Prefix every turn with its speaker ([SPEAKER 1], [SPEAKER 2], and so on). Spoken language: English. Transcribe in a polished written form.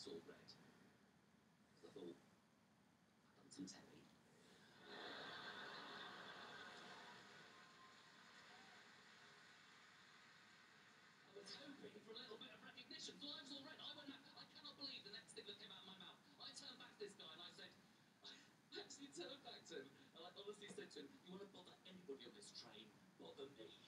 [SPEAKER 1] saw red. Because I thought, I've done some telly. I was hoping for a little bit of recognition. So I saw red. I went out. I cannot believe the next thing that came out of my mouth. I turned back to this guy and I said, I actually turned back to him and I honestly said to him, you want to bother anybody on this train, bother me.